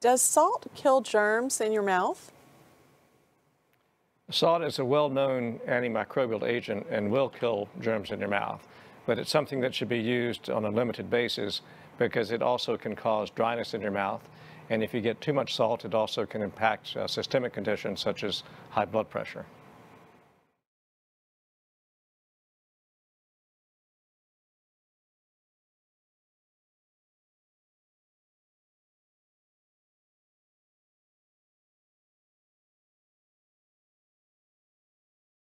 Does salt kill germs in your mouth? Salt is a well-known antimicrobial agent and will kill germs in your mouth, but it's something that should be used on a limited basis because it also can cause dryness in your mouth. And if you get too much salt, it also can impact systemic conditions such as high blood pressure.